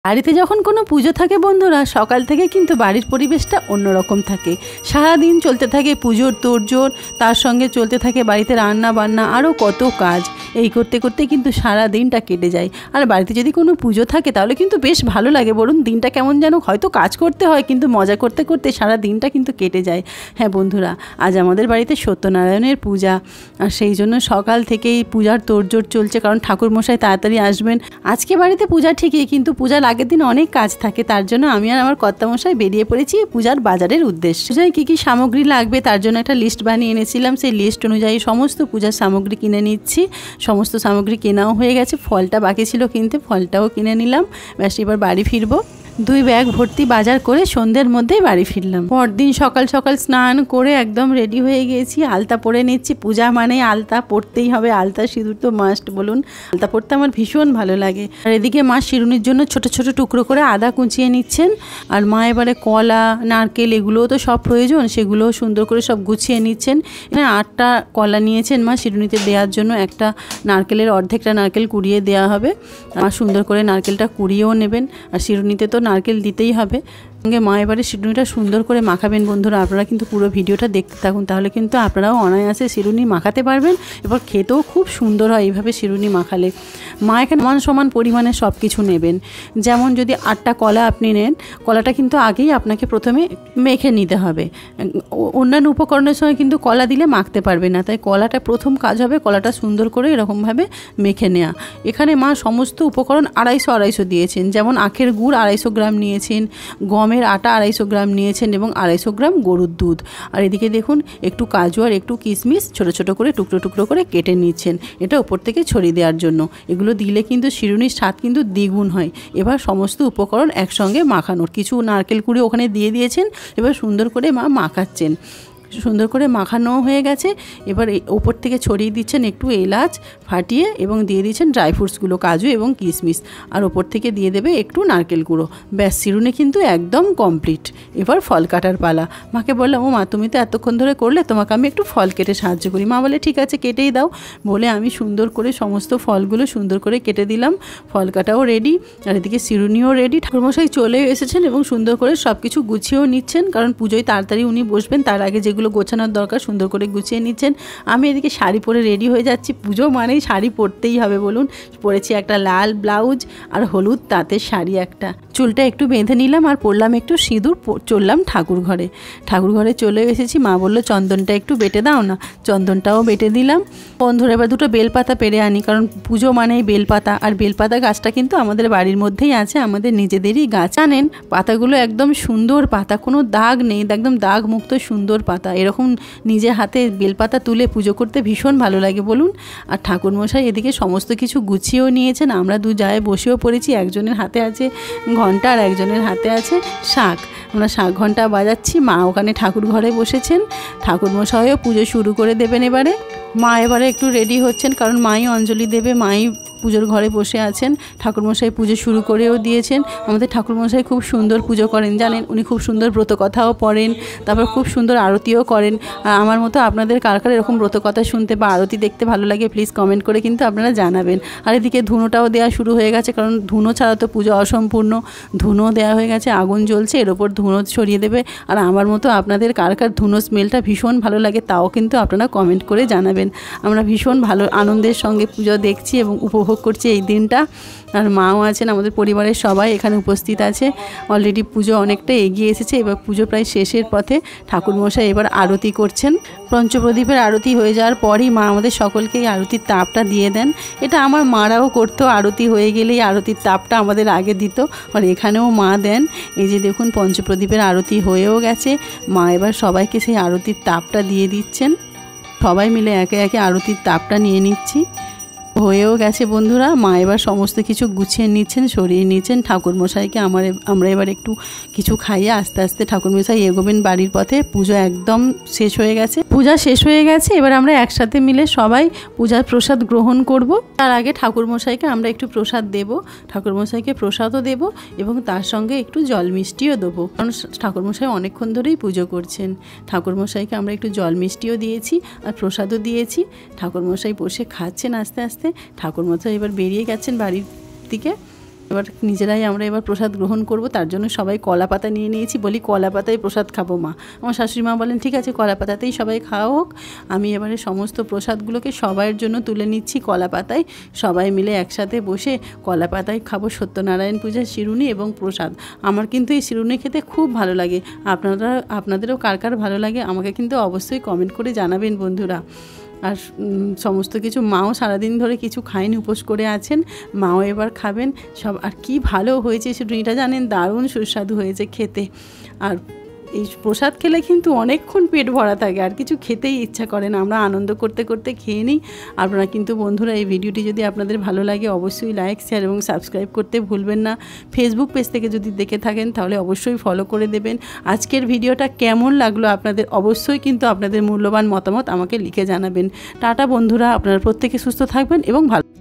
বাড়িতে যখন কোনো পুজো থাকে বন্ধুরা, সকাল থেকে কিন্তু বাড়ির পরিবেশটা অন্যরকম থাকে। সারাদিন চলতে থাকে পুজোর তোড়জোড়, তার সঙ্গে চলতে থাকে বাড়িতে রান্না বান্না, আরও কত কাজ। এই করতে করতে কিন্তু সারা দিনটা কেটে যায়। আর বাড়িতে যদি কোনো পুজো থাকে তাহলে কিন্তু বেশ ভালো লাগে, বলুন দিনটা কেমন যেন, হয়তো কাজ করতে হয় কিন্তু মজা করতে করতে সারা দিনটা কিন্তু কেটে যায়। হ্যাঁ বন্ধুরা, আজ আমাদের বাড়িতে সত্যনারায়ণের পূজা, আর সেই জন্য সকাল থেকেই পূজার তোড়জোড় চলছে, কারণ ঠাকুরমশাই তাড়াতাড়ি আসবেন। আজকে বাড়িতে পূজা ঠিকই, কিন্তু পূজার আগের দিন অনেক কাজ থাকে। তার জন্য আমি আর আমার কর্তামশাই বেরিয়ে পড়েছি পূজার বাজারের উদ্দেশ্যে। পূজায় কী কী সামগ্রী লাগবে তার জন্য একটা লিস্ট বানিয়ে এনেছিলাম। সেই লিস্ট অনুযায়ী সমস্ত পূজার সামগ্রী কিনে নিচ্ছি। সমস্ত সামগ্রী কেনাও হয়ে গেছে, ফলটা বাকি ছিল কিনতে, ফলটাও কিনে নিলাম। ব্যাস এবার বাড়ি ফিরবো। 2 ব্যাগ ভর্তি বাজার করে সন্ধ্যের মধ্যেই বাড়ি ফিরলাম। পরদিন সকাল সকাল স্নান করে একদম রেডি হয়ে গেছি, আলতা পরে নিচ্ছি। পূজা মানে আলতা পরতেই হবে, আলতা সিঁদুর তো মাস্ট, বলুন। আলতা পরতে আমার ভীষণ ভালো লাগে। আর এদিকে মা শিরুনির জন্য ছোট ছোট টুকরো করে আদা কুচিয়ে নিচ্ছেন। আর মা এবারে কলা, নারকেল এগুলোও তো সব প্রয়োজন, সেগুলোও সুন্দর করে সব গুছিয়ে নিচ্ছেন। এখানে 8টা কলা নিয়েছেন মা শিরুনিতে দেওয়ার জন্য। একটা নারকেলের অর্ধেকটা নারকেল কুড়িয়ে দেওয়া হবে। মা সুন্দর করে নারকেলটা কুড়িয়েও নেবেন। আর শিরুনিতে তো নারকেল দিতেই হবে। সঙ্গে মা এবারে শিরুনিটা সুন্দর করে মাখাবেন। বন্ধুরা আপনারা কিন্তু পুরো ভিডিওটা দেখতে থাকুন, তাহলে কিন্তু আপনারাও অনায়াসে শিরুনি মাখাতে পারবেন। এবার খেতেও খুব সুন্দর হয় এইভাবে শিরুনি মাখালে। মা এখানে সমান পরিমাণে সব কিছু নেবেন। যেমন যদি 8টা কলা আপনি নেন, কলাটা কিন্তু আগেই আপনাকে প্রথমে মেখে নিতে হবে। অন্যান্য উপকরণের সঙ্গে কিন্তু কলা দিলে মাখতে পারবে না, তাই কলাটা প্রথম কাজ হবে। কলাটা সুন্দর করে এরকমভাবে মেখে নেওয়া। এখানে মা সমস্ত উপকরণ 250 দিয়েছেন। যেমন আখের গুড় 250 গ্রাম নিয়েছেন, গমের আটা 250 গ্রাম নিয়েছেন এবং 250 গ্রাম গরুর দুধ। আর এদিকে দেখুন একটু কাজু আর একটু কিশমিশ ছোট ছোট করে টুকরো টুকরো করে কেটে নিচ্ছেন, এটা উপর থেকে ছড়িয়ে দেওয়ার জন্য। এগুলো দিলে কিন্তু শিরুনির স্বাদ কিন্তু দ্বিগুণ হয়। এবার সমস্ত উপকরণ একসঙ্গে মাখানোর, কিছু নারকেল কুড়ি ওখানে দিয়ে দিয়েছেন। এবার সুন্দর করে মা মাখাচ্ছেন। সুন্দর করে মাখানো হয়ে গেছে। এবার ওপর থেকে ছড়িয়ে দিচ্ছেন একটু এলাচ ফাটিয়ে এবং দিয়ে দিচ্ছেন ড্রাই ফ্রুটসগুলো, কাজু এবং কিশমিশ। আর ওপর থেকে দিয়ে দেবে একটু নারকেল গুঁড়ো। ব্যাস শিরুনি কিন্তু একদম কমপ্লিট। এবার ফল কাটার পালা। মাকে বললাম, ও মা তুমি তো এতক্ষণ ধরে করলে, তোমাকে আমি একটু ফল কেটে সাহায্য করি। মা বলে ঠিক আছে কেটেই দাও। বলে আমি সুন্দর করে সমস্ত ফলগুলো সুন্দর করে কেটে দিলাম। ফল কাটাও রেডি, আর এদিকে শিরুনিও রেডি। ঠাকুরমশাই চলে এসেছেন এবং সুন্দর করে সব কিছু গুছিয়েও নিচ্ছেন, কারণ পুজোয় তাড়াতাড়ি উনি বসবেন। তার আগে যেগুলো গোছানোর দরকার সুন্দর করে গুছিয়ে নিচ্ছেন। আমি এদিকে শাড়ি পরে রেডি হয়ে যাচ্ছি। পুজো মানেই শাড়ি পরতেই হবে, বলুন। পরেছি একটা লাল ব্লাউজ আর হলুদ তাঁতের শাড়ি একটা। চুলটা একটু বেঁধে নিলাম আর পরলাম একটু সিঁদুর। চললাম ঠাকুর ঘরে। ঠাকুর ঘরে চলে এসেছি। মা বললো চন্দনটা একটু বেটে দাও না, চন্দনটাও বেটে দিলাম। বন্ধুরা এবার 2টো বেলপাতা পেরে আনি, কারণ পুজো মানেই বেলপাতা। আর বেলপাতা গাছটা কিন্তু আমাদের বাড়ির মধ্যেই আছে, আমাদের নিজেদেরই গাছ। জানেন পাতাগুলো একদম সুন্দর পাতা, কোনো দাগ নেই, একদম দাগ মুক্ত সুন্দর পাতা। এরকম নিজে হাতে বেলপাতা তুলে পুজো করতে ভীষণ ভালো লাগে, বলুন। আর ঠাকুরমশাই এদিকে সমস্ত কিছু গুছিয়েও নিয়েছেন। আমরা 2 জায়গায় বসেও পড়েছি। একজনের হাতে আছে ঘণ্টা আর একজনের হাতে আছে শাঁখ। আমরা শাঁখ ঘণ্টা বাজাচ্ছি। মা ওখানে ঠাকুর ঘরে বসেছেন। ঠাকুরমশাইও পুজো শুরু করে দেবেন এবারে। মা এবারে একটু রেডি হচ্ছেন, কারণ মাই অঞ্জলি দেবে। মাই পুজোর ঘরে বসে আছেন। ঠাকুরমশাই পুজো শুরু করেও দিয়েছেন। আমাদের ঠাকুরমশাই খুব সুন্দর পুজো করেন, জানেন। উনি খুব সুন্দর ব্রতকথাও পড়েন, তারপর খুব সুন্দর আরতিও করেন। আর আমার মতো আপনাদের কার কার এরকম ব্রতকথা শুনতে বা আরতি দেখতে ভালো লাগে প্লিজ কমেন্ট করে কিন্তু আপনারা জানাবেন। আর এদিকে ধুনোটাও দেওয়া শুরু হয়ে গেছে, কারণ ধুনো ছাড়া তো পুজো অসম্পূর্ণ। ধুনো দেওয়া হয়ে গেছে, আগুন জ্বলছে, এর ওপর ধুনো ছড়িয়ে দেবে। আর আমার মতো আপনাদের কার কার ধুনো স্মেলটা ভীষণ ভালো লাগে তাও কিন্তু আপনারা কমেন্ট করে জানাবেন। আমরা ভীষণ ভালো আনন্দের সঙ্গে পুজো দেখছি এবং উপভোগ করছি এই দিনটা। আর মাও আছেন, আমাদের পরিবারের সবাই এখানে উপস্থিত আছে। অলরেডি পুজো অনেকটা এগিয়ে এসেছে, এবার পুজো প্রায় শেষের পথে। ঠাকুরমশাই এবার আরতি করছেন। পঞ্চপ্রদীপের আরতি হয়ে যাওয়ার পরই মা আমাদের সকলকে এই আরতির তাপটা দিয়ে দেন। এটা আমার মারাও করতো, আরতি হয়ে গেলেই আরতির তাপটা আমাদের আগে দিত। আর এখানেও মা দেন। এই যে দেখুন পঞ্চপ্রদীপের আরতি হয়েও গেছে। মা এবার সবাইকে সেই আরতির তাপটা দিয়ে দিচ্ছেন। সবাই মিলে একে একে আরতির তাপটা নিয়ে নিচ্ছি। হয়েও গেছে বন্ধুরা। মা এবার সমস্ত কিছু গুছিয়ে নিচ্ছেন, সরিয়ে নিচ্ছেন। ঠাকুরমশাইকে আমরা এবার একটু কিছু খাইয়ে আস্তে আস্তে ঠাকুরমশাই এগোবেন বাড়ির পথে। পুজো একদম শেষ হয়ে গেছে। পূজা শেষ হয়ে গেছে, এবার আমরা একসাথে মিলে সবাই পূজার প্রসাদ গ্রহণ করব। তার আগে ঠাকুরমশাইকে আমরা একটু প্রসাদ দেব। ঠাকুরমশাইকে প্রসাদও দেব এবং তার সঙ্গে একটু জল মিষ্টিও দেবো, কারণ ঠাকুরমশাই অনেকক্ষণ ধরেই পুজো করছেন। ঠাকুরমশাইকে আমরা একটু জল মিষ্টিও দিয়েছি আর প্রসাদও দিয়েছি। ঠাকুরমশাই বসে খাচ্ছেন আস্তে আস্তে। ঠাকুরমশাই এবার বেরিয়ে গেছেন বাড়ির দিকে। এবার নিজেরাই আমরা এবার প্রসাদ গ্রহণ করব, তার জন্য সবাই কলা পাতা নিয়ে নিয়েছি। বলি কলা পাতায় প্রসাদ খাবো মা। আমার শাশুড়ি মা বলেন ঠিক আছে কলা পাতাতেই সবাই খাওয়া হোক। আমি এবারে সমস্ত প্রসাদগুলোকে সবাইয়ের জন্য তুলে নিচ্ছি কলা পাতায়। সবাই মিলে একসাথে বসে কলা পাতায় খাবো সত্যনারায়ণ পূজার শিরুনি এবং প্রসাদ। আমার কিন্তু এই শিরুনি খেতে খুব ভালো লাগে। আপনাদেরও কার কার ভালো লাগে আমাকে কিন্তু অবশ্যই কমেন্ট করে জানাবেন বন্ধুরা। আর সমস্ত কিছু মাও সারাদিন ধরে কিছু খায়নি, উপোস করে আছেন, মাও এবার খাবেন সব। আর কি ভালো হয়েছে শিরুনিটা জানেন, দারুণ সুস্বাদু হয়েছে খেতে। আর এই প্রসাদ খেলে কিন্তু অনেকক্ষণ পেট ভরা থাকে, আর কিছু খেতেই ইচ্ছা করে না। আমরা আনন্দ করতে করতে খেয়ে নিই। আপনারা কিন্তু বন্ধুরা এই ভিডিওটি যদি আপনাদের ভালো লাগে অবশ্যই লাইক, শেয়ার এবং সাবস্ক্রাইব করতে ভুলবেন না। ফেসবুক পেজ থেকে যদি দেখে থাকেন তাহলে অবশ্যই ফলো করে দেবেন। আজকের ভিডিওটা কেমন লাগলো আপনাদের অবশ্যই কিন্তু আপনাদের মূল্যবান মতামত আমাকে লিখে জানাবেন। টাটা বন্ধুরা, আপনারা প্রত্যেকে সুস্থ থাকবেন এবং ভালো